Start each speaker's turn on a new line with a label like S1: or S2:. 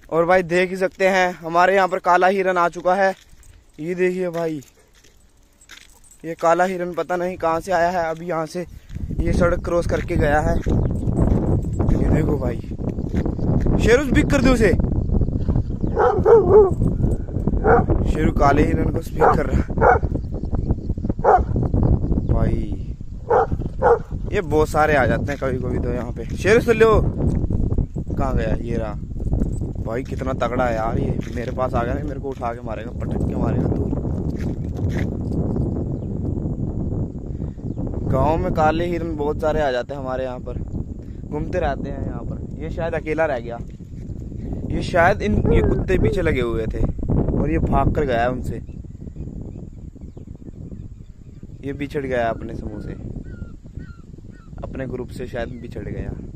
S1: और भाई देख ही सकते हैं हमारे यहाँ पर काला हिरन आ चुका है। ये देखिए भाई, ये काला हिरन पता नहीं कहाँ से आया है। अभी यहाँ से ये सड़क क्रॉस करके गया है। ये देखो भाई, शेरू स्पीक कर दो उसे। शेरू काले हिरन को स्पीक कर रहा है भाई। ये बहुत सारे आ जाते हैं कभी कभी तो यहाँ पे। शेरू सुन लो, कहाँ गया? ये रहा भाई, कितना तगड़ा है यार ये। मेरे पास आ गया ना, मेरे को उठा के मारेगा, पटक के मारेगा। दूर गांव में काले हिरन बहुत सारे आ जाते हैं हमारे यहाँ पर, घूमते रहते हैं यहाँ पर। ये शायद अकेला रह गया। ये शायद ये कुत्ते पीछे लगे हुए थे और ये भाग कर गया उनसे। ये बिछड़ गया अपने समूह से, अपने ग्रुप से शायद बिछड़ गया।